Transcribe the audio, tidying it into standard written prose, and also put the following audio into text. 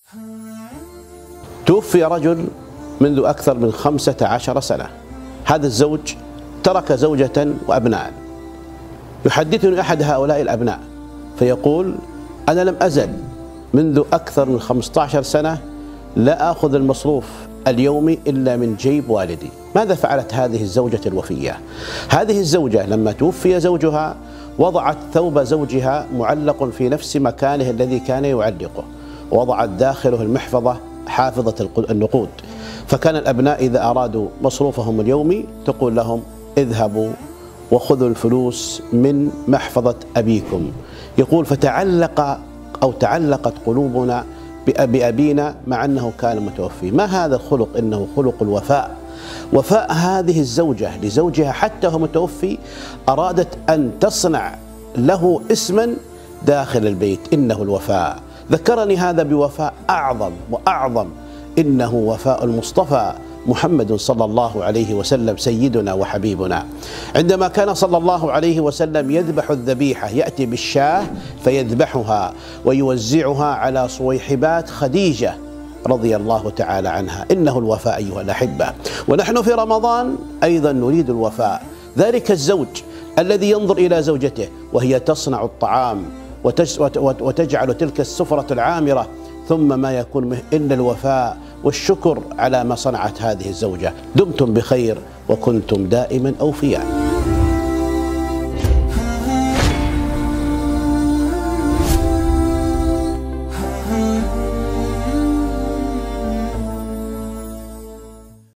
توفي رجل منذ أكثر من 15 سنة. هذا الزوج ترك زوجة وأبناء. يحدثني أحد هؤلاء الأبناء فيقول: أنا لم أزل منذ أكثر من 15 سنة لا آخذ المصروف اليومي إلا من جيب والدي. ماذا فعلت هذه الزوجة الوفية؟ هذه الزوجة لما توفي زوجها وضعت ثوب زوجها معلق في نفس مكانه الذي كان يعلقه، ووضعت داخله المحفظة حافظة النقود. فكان الأبناء إذا أرادوا مصروفهم اليومي تقول لهم: اذهبوا وخذوا الفلوس من محفظة أبيكم. يقول: تعلقت قلوبنا بأبينا مع أنه كان متوفي. ما هذا الخلق؟ إنه خلق الوفاء. وفاء هذه الزوجة لزوجها حتى هو متوفي، أرادت أن تصنع له اسما داخل البيت، إنه الوفاء. ذكرني هذا بوفاء أعظم وأعظم، إنه وفاء المصطفى محمد صلى الله عليه وسلم سيدنا وحبيبنا. عندما كان صلى الله عليه وسلم يذبح الذبيحة يأتي بالشاة فيذبحها ويوزعها على صويحبات خديجة رضي الله تعالى عنها. إنه الوفاء أيها الأحبة. ونحن في رمضان أيضا نريد الوفاء. ذلك الزوج الذي ينظر إلى زوجته وهي تصنع الطعام وتجعل تلك السفرة العامرة، ثم ما يكون إلا الوفاء والشكر على ما صنعت هذه الزوجة. دمتم بخير وكنتم دائما أوفياء.